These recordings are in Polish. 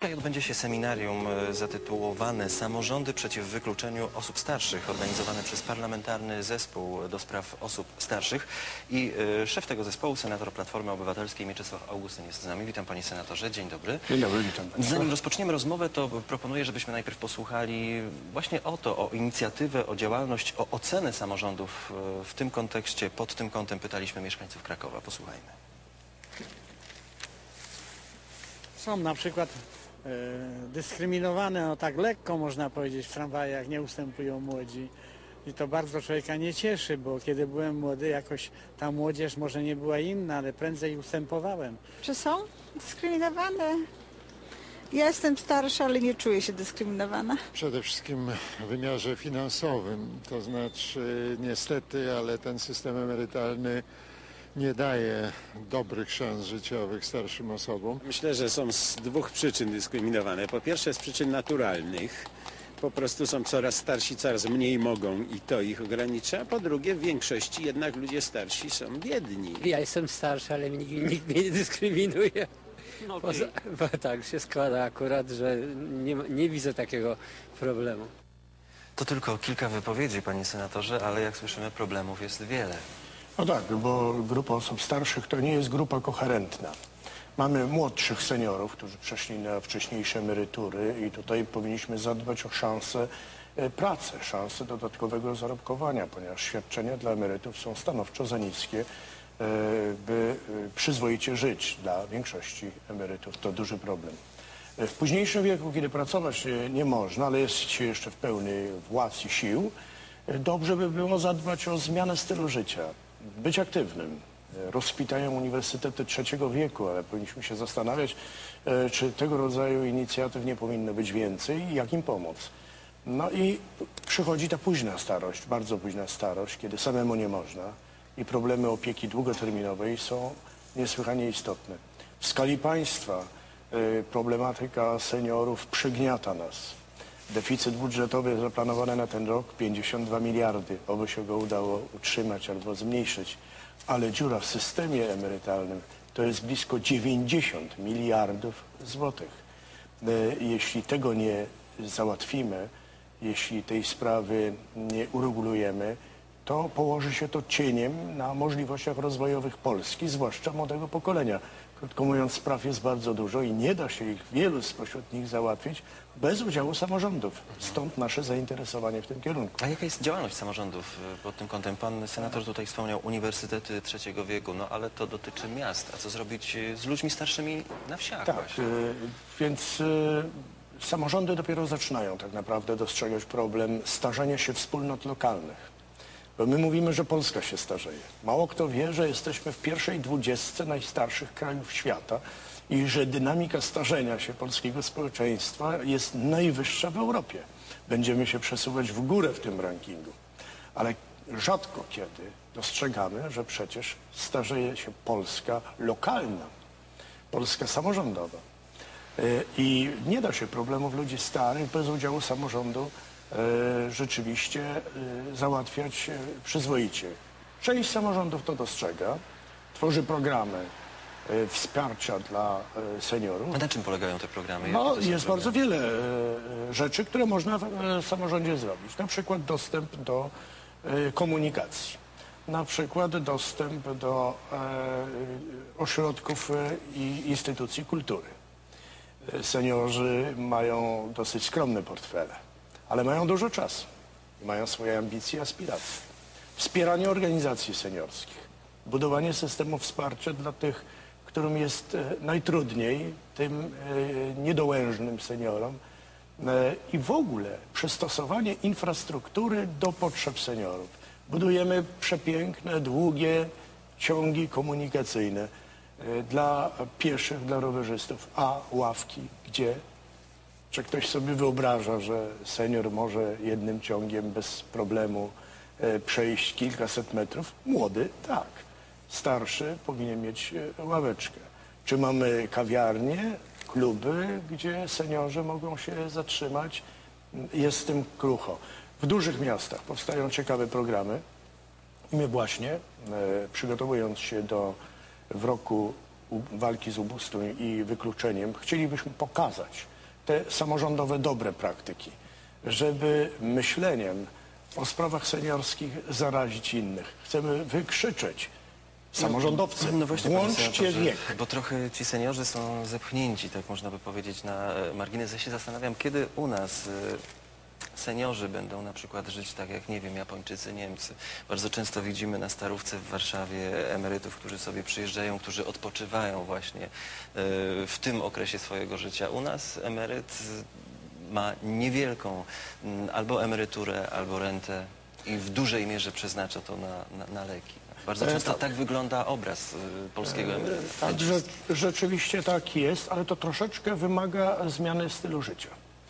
Dzisiaj odbędzie się seminarium zatytułowane Samorządy przeciw wykluczeniu osób starszych, organizowane przez Parlamentarny Zespół do Spraw Osób Starszych. I szef tego zespołu, senator Platformy Obywatelskiej Mieczysław Augustyn jest z nami. Witam panie senatorze, dzień dobry. Dzień dobry, witam państwa. Zanim rozpoczniemy rozmowę, to proponuję, żebyśmy najpierw posłuchali właśnie o inicjatywę, o działalność, o ocenę samorządów w tym kontekście. Pod tym kątem pytaliśmy mieszkańców Krakowa. Posłuchajmy. Są na przykład dyskryminowane, no tak lekko można powiedzieć, w tramwajach nie ustępują młodzi. I to bardzo człowieka nie cieszy, bo kiedy byłem młody, jakoś ta młodzież może nie była inna, ale prędzej ustępowałem. Czy są dyskryminowane? Ja jestem starsza, ale nie czuję się dyskryminowana. Przede wszystkim w wymiarze finansowym, to znaczy niestety, ale ten system emerytalny nie daje dobrych szans życiowych starszym osobom. Myślę, że są z dwóch przyczyn dyskryminowane. Po pierwsze z przyczyn naturalnych. Po prostu są coraz starsi, coraz mniej mogą i to ich ogranicza. A po drugie w większości jednak ludzie starsi są biedni. Ja jestem starszy, ale nikt mnie nie dyskryminuje. Bo tak się składa akurat, że nie widzę takiego problemu. To tylko kilka wypowiedzi, panie senatorze, ale jak słyszymy, problemów jest wiele. No tak, bo grupa osób starszych to nie jest grupa koherentna. Mamy młodszych seniorów, którzy przeszli na wcześniejsze emerytury i tutaj powinniśmy zadbać o szansę pracy, szansę dodatkowego zarobkowania, ponieważ świadczenia dla emerytów są stanowczo za niskie, by przyzwoicie żyć dla większości emerytów. To duży problem. W późniejszym wieku, kiedy pracować nie można, ale jest się jeszcze w pełnej władzy sił, dobrze by było zadbać o zmianę stylu życia, być aktywnym. Rozkwitają uniwersytety trzeciego wieku, ale powinniśmy się zastanawiać, czy tego rodzaju inicjatyw nie powinno być więcej i jak im pomóc. No i przychodzi ta późna starość, bardzo późna starość, kiedy samemu nie można i problemy opieki długoterminowej są niesłychanie istotne. W skali państwa problematyka seniorów przygniata nas. Deficyt budżetowy zaplanowany na ten rok 52 miliardy, oby się go udało utrzymać albo zmniejszyć. Ale dziura w systemie emerytalnym to jest blisko 90 miliardów złotych. Jeśli tego nie załatwimy, jeśli tej sprawy nie uregulujemy, to położy się to cieniem na możliwościach rozwojowych Polski, zwłaszcza młodego pokolenia. Krótko mówiąc, spraw jest bardzo dużo i nie da się ich wielu spośród nich załatwić bez udziału samorządów. Stąd nasze zainteresowanie w tym kierunku. A jaka jest działalność samorządów pod tym kątem? Pan senator tutaj wspomniał uniwersytety trzeciego wieku, no ale to dotyczy miast. A co zrobić z ludźmi starszymi na wsiach Tak, właśnie? więc samorządy dopiero zaczynają tak naprawdę dostrzegać problem starzenia się wspólnot lokalnych. Bo my mówimy, że Polska się starzeje. Mało kto wie, że jesteśmy w pierwszej 20 najstarszych krajów świata i że dynamika starzenia się polskiego społeczeństwa jest najwyższa w Europie. Będziemy się przesuwać w górę w tym rankingu. Ale rzadko kiedy dostrzegamy, że przecież starzeje się Polska lokalna, Polska samorządowa. I nie da się problemów ludzi starych bez udziału samorządu rzeczywiście załatwiać przyzwoicie. Część samorządów to dostrzega, tworzy programy wsparcia dla seniorów. A na czym polegają te programy? No, jest bardzo wiele rzeczy, które można w samorządzie zrobić. Na przykład dostęp do komunikacji, na przykład dostęp do ośrodków i instytucji kultury. Seniorzy mają dosyć skromne portfele, ale mają dużo czasu i mają swoje ambicje i aspiracje. Wspieranie organizacji seniorskich, budowanie systemu wsparcia dla tych, którym jest najtrudniej, tym niedołężnym seniorom i w ogóle przystosowanie infrastruktury do potrzeb seniorów. Budujemy przepiękne, długie ciągi komunikacyjne dla pieszych, dla rowerzystów, a ławki gdzie? Czy ktoś sobie wyobraża, że senior może jednym ciągiem bez problemu przejść kilkaset metrów? Młody tak. Starszy powinien mieć ławeczkę. Czy mamy kawiarnie, kluby, gdzie seniorzy mogą się zatrzymać? Jest z tym krucho. W dużych miastach powstają ciekawe programy. I my właśnie, przygotowując się w roku walki z ubóstwem i wykluczeniem, chcielibyśmy pokazać, te samorządowe dobre praktyki, żeby myśleniem o sprawach seniorskich zarazić innych. Chcemy wykrzyczeć samorządowcy, No właśnie, panie włączcie senatorze, wiek. bo trochę ci seniorzy są zepchnięci, tak można by powiedzieć, na margines. Ja się zastanawiam, kiedy u nas seniorzy będą na przykład żyć tak jak, nie wiem, Japończycy, Niemcy. Bardzo często widzimy na Starówce w Warszawie emerytów, którzy sobie przyjeżdżają, którzy odpoczywają właśnie w tym okresie swojego życia. U nas emeryt ma niewielką albo emeryturę, albo rentę i w dużej mierze przeznacza to na leki. Bardzo często tak wygląda obraz polskiego emeryta. Tak, rzeczywiście tak jest, ale to troszeczkę wymaga zmiany stylu życia.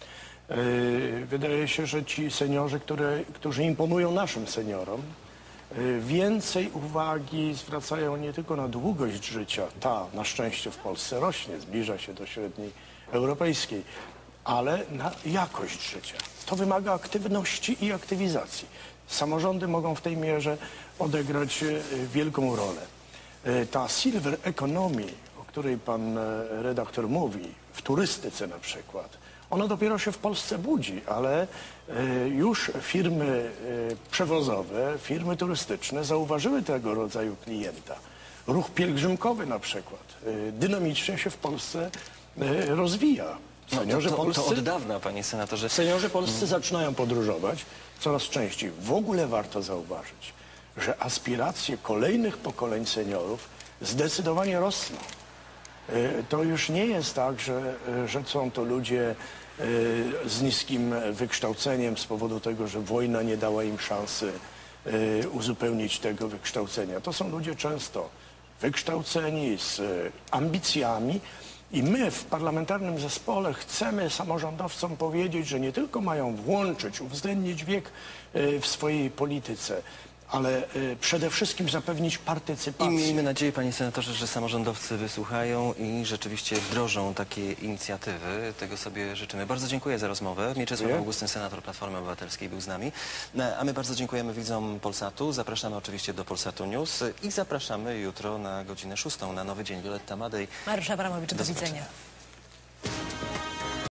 Wydaje się, że ci seniorzy, którzy imponują naszym seniorom, więcej uwagi zwracają nie tylko na długość życia, ta na szczęście w Polsce rośnie, zbliża się do średniej europejskiej, ale na jakość życia. To wymaga aktywności i aktywizacji. Samorządy mogą w tej mierze odegrać wielką rolę. Ta silver economy, o której pan redaktor mówi, w turystyce na przykład, ona dopiero się w Polsce budzi, ale już firmy przewozowe, firmy turystyczne zauważyły tego rodzaju klienta. Ruch pielgrzymkowy na przykład dynamicznie się w Polsce rozwija. Seniorzy To od dawna, panie senatorze. Seniorzy polscy zaczynają podróżować coraz częściej. W ogóle warto zauważyć, że aspiracje kolejnych pokoleń seniorów zdecydowanie rosną. To już nie jest tak, że są to ludzie z niskim wykształceniem z powodu tego, że wojna nie dała im szansy uzupełnić tego wykształcenia. To są ludzie często wykształceni, z ambicjami i my w parlamentarnym zespole chcemy samorządowcom powiedzieć, że nie tylko mają włączyć, uwzględnić wiek w swojej polityce, ale przede wszystkim zapewnić I partycypację. miejmy nadzieję, panie senatorze, że samorządowcy wysłuchają i rzeczywiście wdrożą takie inicjatywy. Tego sobie życzymy. Bardzo dziękuję za rozmowę. Mieczysław Augustyn, senator Platformy Obywatelskiej, był z nami. A my bardzo dziękujemy widzom Polsatu. Zapraszamy oczywiście do Polsatu News i zapraszamy jutro na godzinę 6 na Nowy Dzień. Wioletta Madej. Mariusz Abramowicz, do zobaczenia. widzenia.